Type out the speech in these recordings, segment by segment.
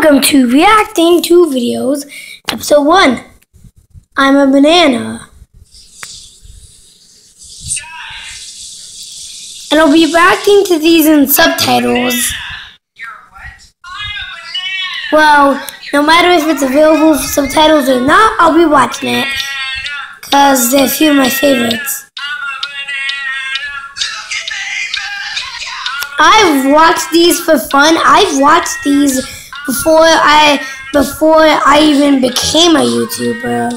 Welcome to Reacting to Videos, Episode 1. I'm a banana. And I'll be reacting to these in subtitles. Well, no matter if it's available for subtitles or not, I'll be watching it. Because they're a few of my favorites. I've watched these for fun. I've watched these before I even became a YouTuber.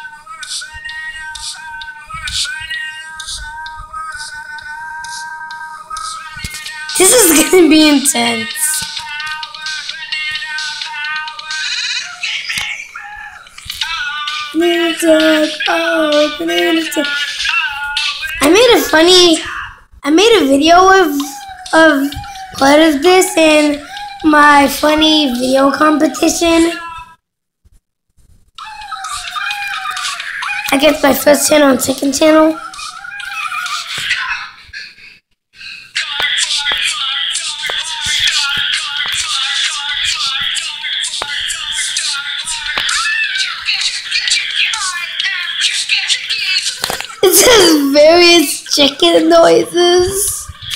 This is gonna be intense. I made a video of part of this in my funny video competition against my first channel and second channel. It says various chicken noises.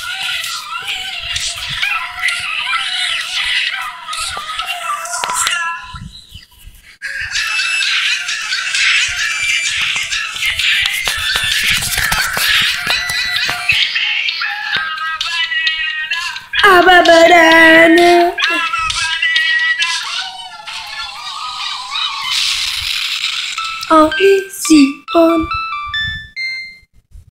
I'm a banana. Only see on.